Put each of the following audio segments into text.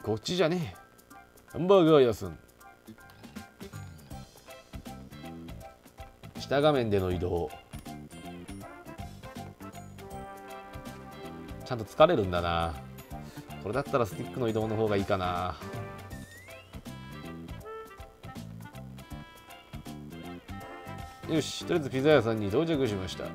こっちじゃねえ。ハンバーガー屋さん。下画面での移動。ちゃんと疲れるんだな。これだったらスティックの移動の方がいいかな。よし、とりあえずピザ屋さんに到着しました。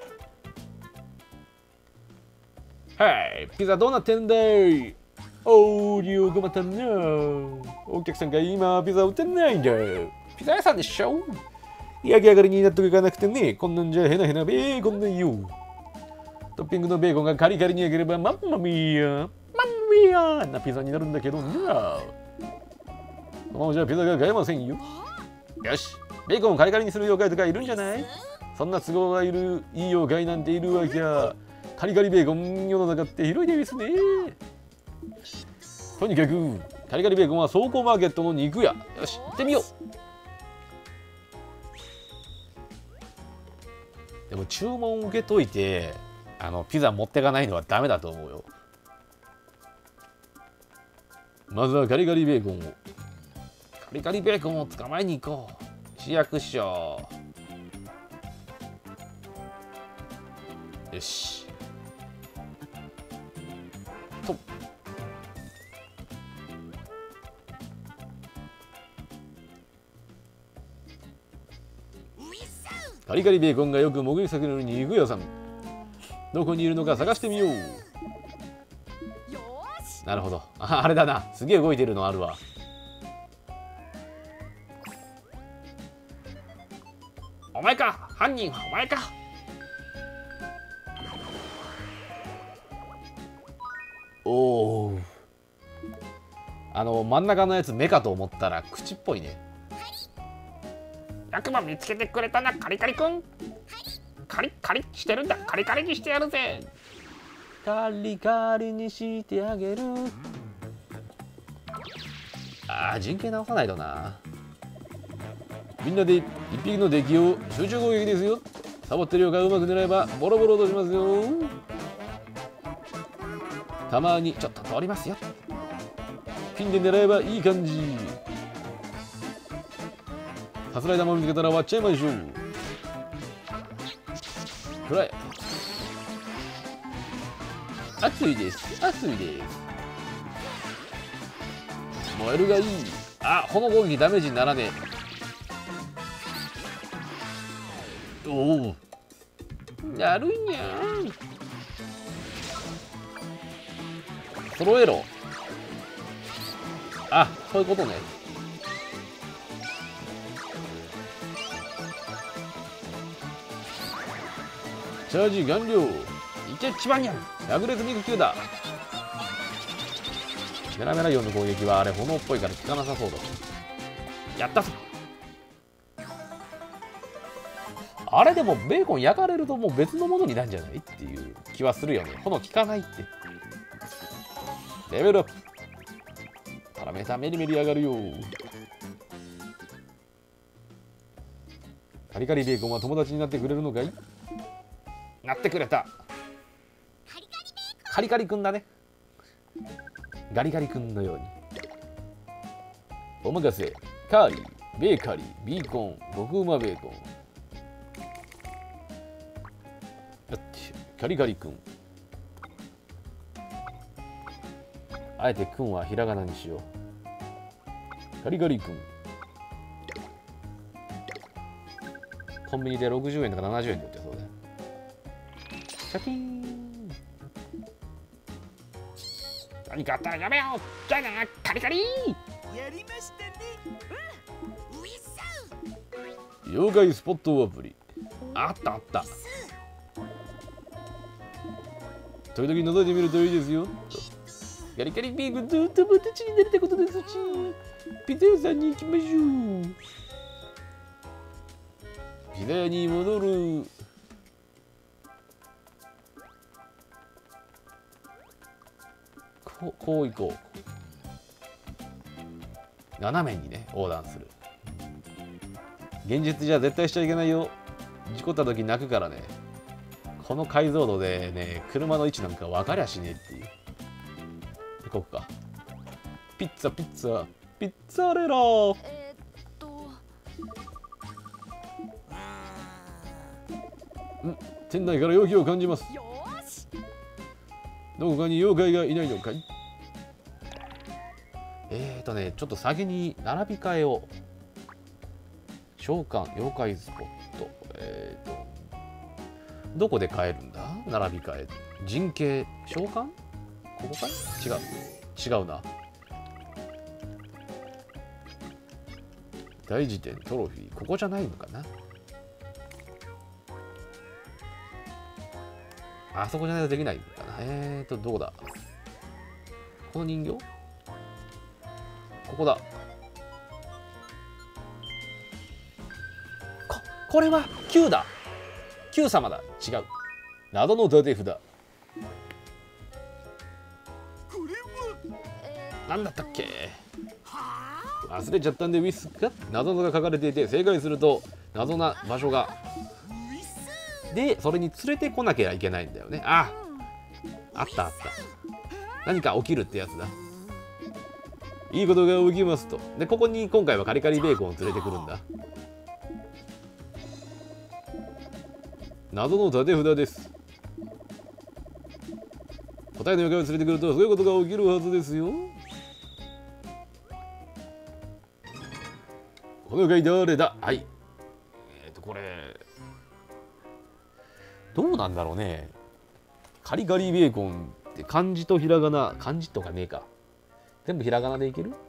はい、ピザどうなってんだい。おー、リオ困ったな。お客さんが今ピザ売ってないんだ。ピザ屋さんでしょ。焼き上がりに納得いかなくてね、こんなんじゃヘナヘナベーコンだよ。トッピングのベーコンがカリカリに焼ければマンマミーヤ、マンミーヤなピザになるんだけどな。このままじゃピザが買えませんよ。よし、ベーコンをカリカリにする妖怪とかいるんじゃない。そんな都合がいるいい妖怪なんているわけや。カリカリベーコン世の中って広いですね。とにかくカリカリベーコンは倉庫マーケットの肉屋。よし、行ってみよう。でも注文受けといてピザ持ってかないのはダメだと思うよ。まずはカリカリベーコンを。カリカリベーコンを捕まえに行こう。市役所。よし。と。カリカリベーコンがよく潜り先の肉屋さん。どこにいるのか探してみよう。なるほど。あれだな。すげえ動いてるのあるわ。お前か、犯人はお前か。おお。真ん中のやつ目かと思ったら口っぽいね。 よくも見つけてくれたな、カリカリくん。カリカリしてるんだ。カリカリにしてやるぜ。 カリカリにしてあげる。陣形直さないとな。みんなで一匹の敵を集中攻撃ですよ。サボってるよがうまく狙えばボロボロとしますよ。たまにちょっと通りますよ。ピンで狙えばいい感じ。さすらい玉を見つけたら割っちゃいましょう。くらえ。熱いです。熱いです。燃えるがいい。炎攻撃ダメージにならねえ。おお。やるんやん。揃えろ。そういうことね。チャージ完了。いけちまんやん。百裂肉球だ。メラメライオンの攻撃はあれ炎っぽいから効かなさそうだ。やったぞ。あれでもベーコン焼かれるともう別のものになるんじゃないっていう気はするよね。炎効かないって。レベルアップ。パラメータメリメリ上がるよ。カリカリベーコンは友達になってくれるのかい。なってくれた。カリカリくんだね。ガリガリくんのように。お任せ。カーリー、ベーカリー、ビーコン、極うまベーコン。よっしゃ、カリカリくん。あえてくんはひらがなにしよう。カリカリくん。コンビニで60円とか70円で売ってそうだよ。シャキーン。 何かあったらやめよう。じゃあな、カリカリ。 やりましたね。ウィッサ妖怪スポットアプリ。 あったあった。 時々覗いてみるといいですよ。ガリガリビーグずっと友達になりたことですし、ピザ屋さんに行きましょう。ピザ屋に戻る。こう行こう。斜めにね横断する。現実じゃ絶対しちゃいけないよ。事故った時泣くからね。この解像度でね車の位置なんか分かりゃしねえっていう。行こうか。 ピッツァピッツァピッツァレラ。店内から容器を感じます。 よーし。 どこかに妖怪がいないのかい。ちょっと先に並び替えを。召喚妖怪スポット。どこで変えるんだ並び替え。人形召喚ここかい。違うな。大辞典トロフィーここじゃないのかな。あそこじゃないとできないのかな。どこだこの人形。ここだ。これは Q だ。 Q 様だ。違う。謎の立て札。 これはなんだったっけ。 は忘れちゃったんでウィスが謎が書かれていて、正解すると謎な場所があ。ウィス。 でそれに連れてこなきゃいけないんだよね。あったあった。何か起きるってやつだ。いいことが起きますと。でここに今回はカリカリベーコンを連れてくるんだ。謎の立て札です。答えの妖怪を連れてくるとそういうことが起きるはずですよ。この妖怪誰だ。はい。これどうなんだろうね。カリカリベーコンって漢字とひらがな、漢字とかねえか。全部ひらがなでいける。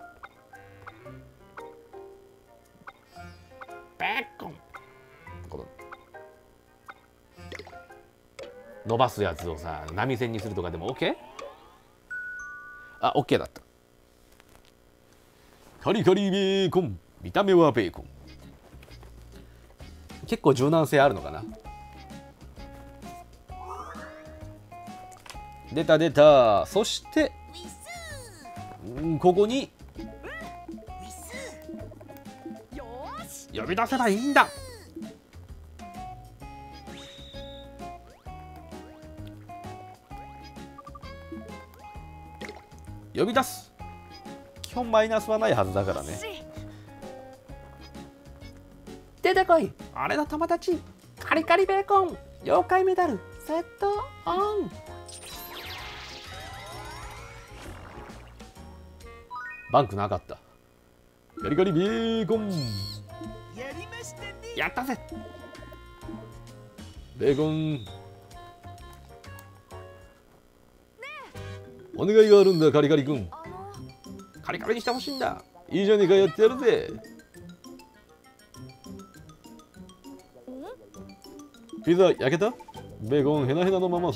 ベーコン。 この伸ばすやつをさ波線にするとかでも OK？ あ、OK だった。カリカリベーコン。見た目はベーコン。結構柔軟性あるのかな。出た出た。そしてウィス。 ここにウィス。よーし。 呼び出せばいいんだ。 呼び出す。基本マイナスはないはずだからね。出てこい俺の友達。カリカリベーコン妖怪メダルセットオン。バンクなかった。カリカリベーコン。 やりましたね。 やったぜ。 ベーコン、お願いがあるんだカリカリ君。カリカリにしてほしいんだ。いいじゃねえか、やってやるぜ。ピザ焼けた。ベーコンヘナヘナのままさ。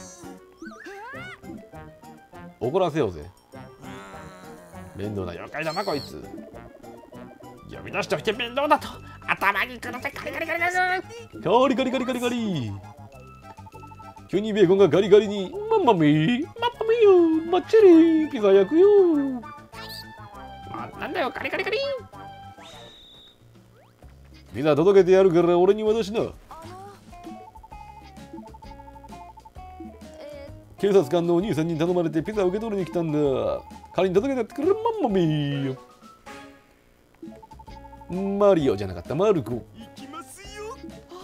怒らせようぜ。面倒な妖怪だなこいつ。呼び出しておいて面倒だと頭にくるぜ。カリカリカリカリ。 カリカリカリカリカリ。急にベーコンがガリガリに。ママミーママミーよマッチリピザ焼くよ。 なんだよカリカリカリ。 ピザ届けてやるから俺に渡しな。警察官のお兄さんに頼まれてピザを受け取りに来たんだ。仮に届けてやってくれるママミーよ。マリオじゃなかったマルコ。 行きますよ。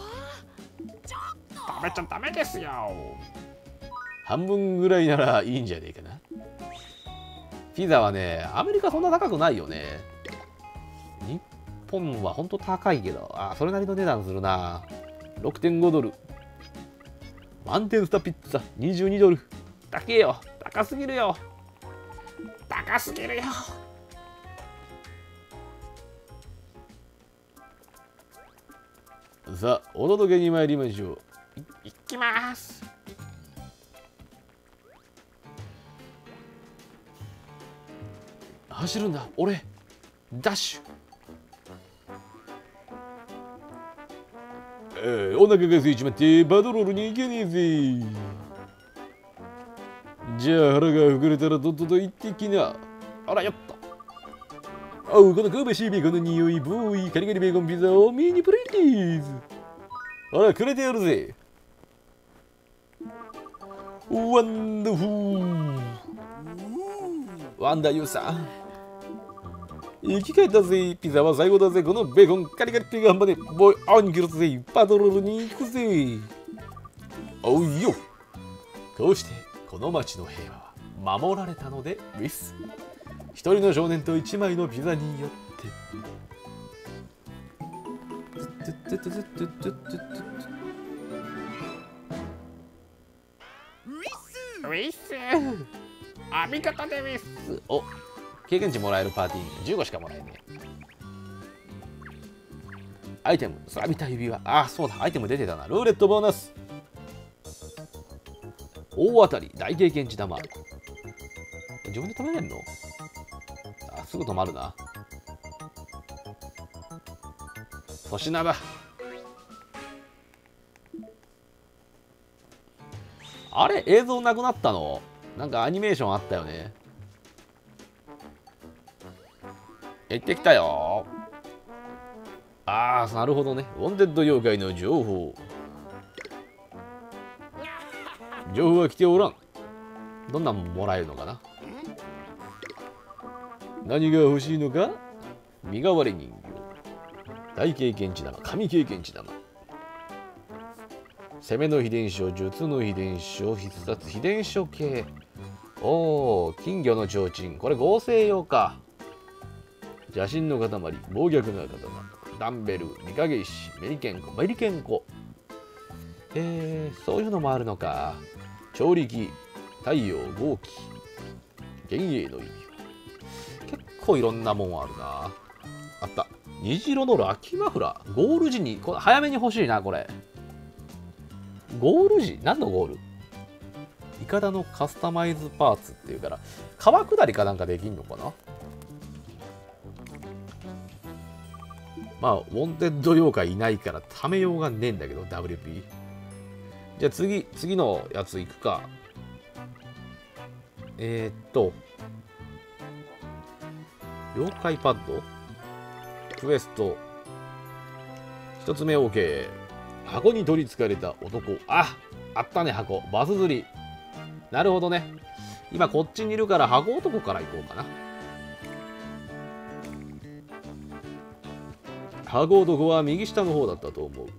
食べちゃダメですよ。 半分ぐらいならいいんじゃねえかな。ピザはねアメリカそんな高くないよね。日本はほんと高いけど、それなりの値段するな。 6.5 ドル。満点スタピッツァ22ドル。高えよ。高すぎるよ。 高すぎるよ。 さあお届けに参りましょう。 行きます。 走るんだ俺。ダッシュ。お腹が空いちまってバトロールに行けねえぜ。じゃあ腹が膨れたらとっとと行ってきな。あらよっと。おうこの香ばしいベーコンの匂いボーイ。カリカリベーコンピザをミニプレーズ。あらくれてやるぜ。ワンダフー。 ワンダユーさん。生き返ったぜ。ピザは最後だぜ。このベーコンカリカリピガンまでボイオン切るぜ。パトロールに行くぜ。おうよ。こうしてこの町の平和は守られたのでウィス。一人の少年と一枚のピザによって。 ウィス編み方でウィス。 お、経験値もらえるパーティー15しかもらえねえ。アイテム、錆びた指輪。あ、そうだ、アイテム出てたな。ルーレットボーナス。大当たり、大経験値玉。自分で止めれんの？あ、すぐ止まるな。粗品だ。あれ、映像なくなったの？なんかアニメーションあったよね。行ってきたよ。ああ、なるほどね。ウォンテッド妖怪の情報。情報は来ておらん。どんなもんもらえるのかな。何が欲しいのか。身代わり人形。大経験値玉、神経験値玉。攻めの秘伝書、術の秘伝書、必殺秘伝書系。おお、金魚の提灯。これ合成用か。邪神の塊、暴虐の刀、ダンベル、御影石、メリケンコ。そういうのもあるのか。調力、太陽、豪気、幻影の意味。結構いろんなもんあるな。あった。虹色のラッキーマフラー。ゴール時に、これ早めに欲しいな、これ。ゴール時？何のゴール？イカダのカスタマイズパーツっていうから、川下りかなんかできんのかな。まあ、ウォンテッド妖怪いないから、ためようがねえんだけど、WP。じゃあ次のやついくか。妖怪パッドクエスト。一つ目 OK。箱に取りつかれた男。あったね、箱。バス釣り。なるほどね。今こっちにいるから箱男から行こうかな。箱男は右下の方だったと思う。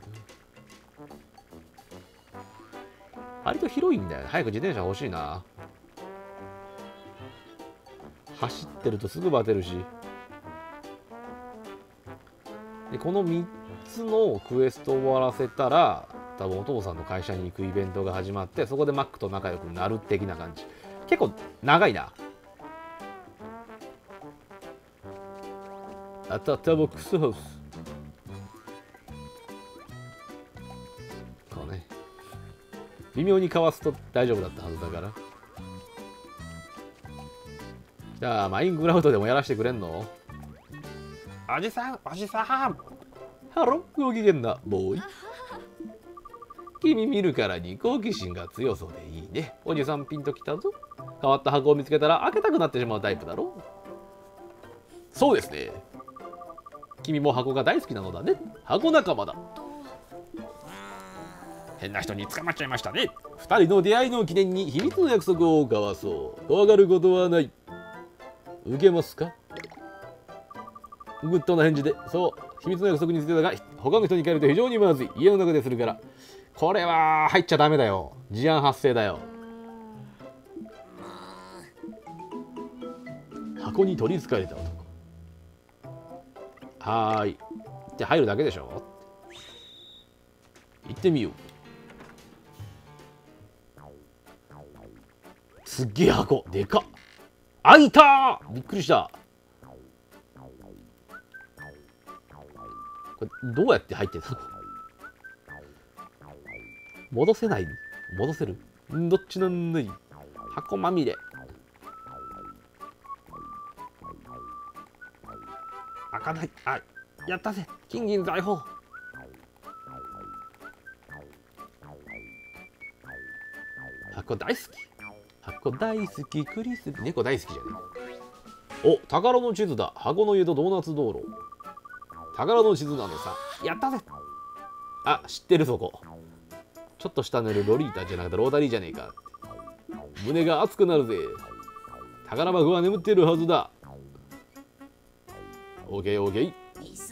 割と広いんだよね。早く自転車欲しいな。走ってるとすぐバテるし。で、この3つのクエストを終わらせたら、多分お父さんの会社に行くイベントが始まって、そこでマックと仲良くなる的な感じ。結構長いな。あたたボックスハウス。こうね。微妙にかわすと大丈夫だったはずだから。じゃあ、マイングラウドでもやらせてくれんの？ おじさん。 ハロー、ご機嫌なボーイ。君見るからに好奇心が強そうでいいね。おじさんピンときたぞ。変わった箱を見つけたら開けたくなってしまうタイプだろう。そうですね。君も箱が大好きなのだね。箱仲間だ。 変な人に捕まっちゃいましたね。 二人の出会いの記念に秘密の約束を交わそう。怖がることはない。受けますか？グッドな返事で。そう、秘密の約束についてだが、他の人に変えると非常にまずい。家の中でするから。これは入っちゃダメだよ。事案発生だよ。箱に取りつかれた男。はーい。って入るだけでしょ。行ってみよう。すっげえ箱。でかっ。開いたー。びっくりした。これどうやって入ってんの？戻せない？戻せる？どっちなんだい？箱まみれ。 開かない。あ、やったぜ。金銀財宝。 箱大好き。箱大好き。クリス。猫大好きじゃねえ。お、宝の地図だ。箱の湯とドーナツ道路。宝の地図なのさ。 やったぜ。 あ、知ってるそこ。ちょっと下塗るロリータじゃなくてロータリーじゃねえか。胸が熱くなるぜ。 宝箱は眠っているはずだ。オーケーオーケー。 リス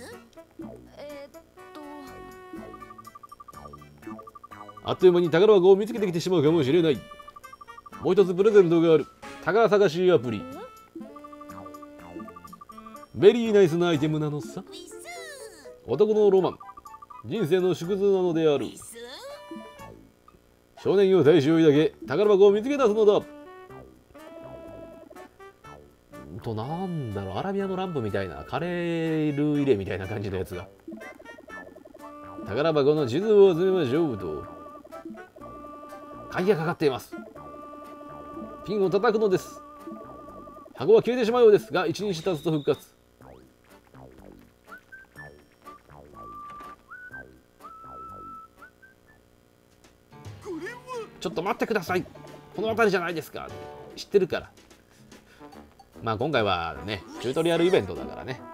あっという間に宝箱を見つけてきてしまうかもしれない。もう一つプレゼントがある。宝探しアプリ。ベリーナイスなアイテムなのさ。 リス男のロマン、人生の縮図なのである。 リス少年よ大志を抱け、宝箱を見つけ出すのだ。なんだろう、アラビアのランプみたいな、カレール入れみたいな感じのやつが。宝箱の地図を集めましょうと。鍵がかかっています。ピンを叩くのです。箱は消えてしまうようですが、1日経つと復活。ちょっと待ってください。この辺りじゃないですか。知ってるから。まあ今回はね、チュートリアルイベントだからね。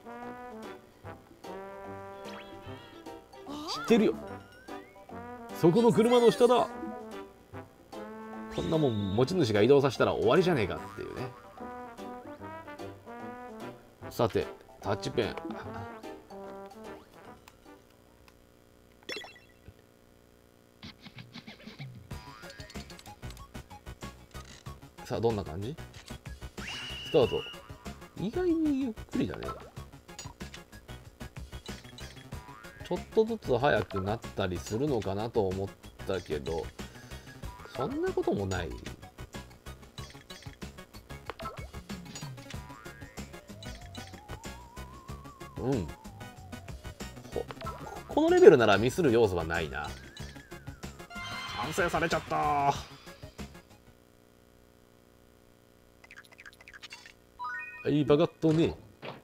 知ってるよ。そこの車の下だ。こんなもん持ち主が移動させたら終わりじゃねえかっていうね。さて、タッチペン。さあどんな感じ？スタート。意外にゆっくりだね。ちょっとずつ速くなったりするのかなと思ったけど、そんなこともない。うん。このレベルならミスる要素はないな。 完成されちゃった。 はい、バカッとね。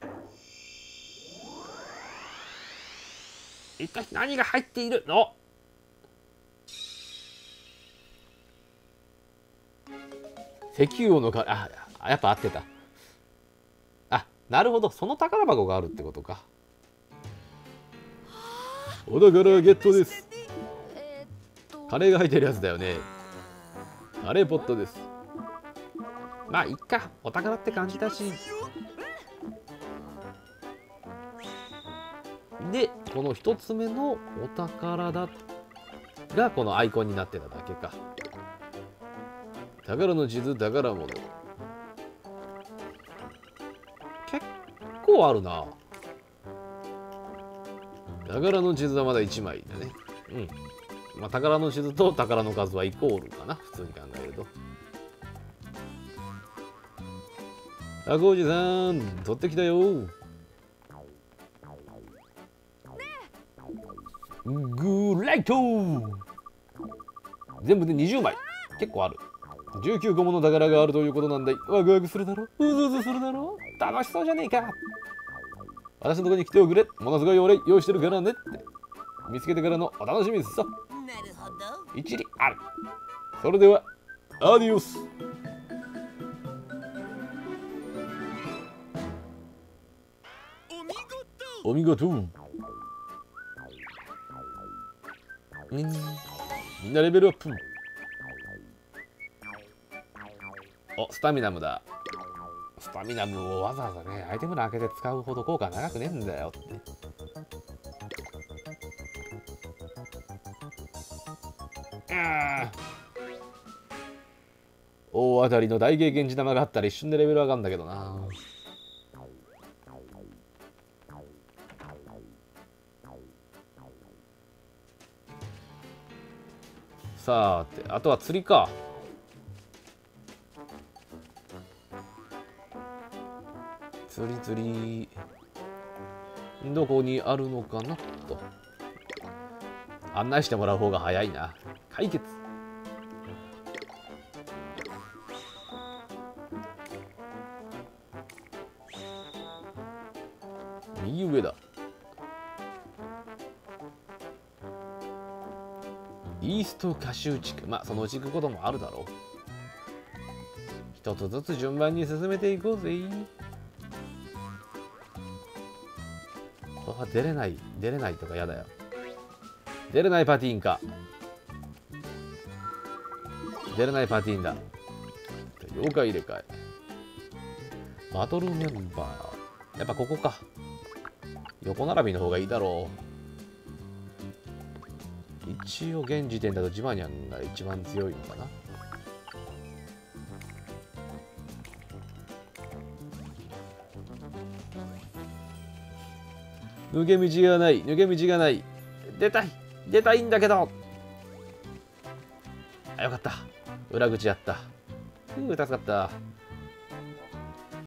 一体何が入っているの？ 石油王のあ、やっぱ合ってた。あ、なるほど。その宝箱があるってことか。お宝ゲットです。カレーが入ってるやつだよね。カレーポットです。まあいっか、お宝って感じだし。でこの一つ目のお宝だがこのアイコンになってただけか。宝の地図、宝物。結構あるな。宝の地図はまだ1枚だね。うん。まあ宝の地図と宝の数はイコールかな、普通に考えると。赤おじさん、取ってきたよ。グライト。全部で20枚。結構ある。19個もの宝があるということなんだい。ワクワクするだろ、うずうずするだろ、楽しそうじゃねえか。私のとこに来ておくれ。ものすごいお礼用意してるからねって。見つけてからのお楽しみですさ。 なるほど。 一理ある。それではアディオス。 お見事。 お見事。みんなレベルアップ。お、スタミナムだ。スタミナムをわざわざね、アイテムの開けて使うほど効果長くねえんだよって。大当たりの大経験値玉があったら一瞬でレベル上がるんだけどな。さて、あとは釣りか。釣りどこにあるのかなと。案内してもらう方が早いな。解決。右上だ。イーストカシュー地区。まあそのうち行くこともあるだろう。一つずつ順番に進めていこうぜ。出れないとかやだよ。出れないパティーンか。出れないパティーンだ。了解入れ替え。 バトルメンバー。やっぱここか。横並びの方がいいだろう。一応現時点だとジバニャンが一番強いのかな。抜け道がない、抜け道がない。出たいんだけど。あ、よかった。裏口やった。助かった。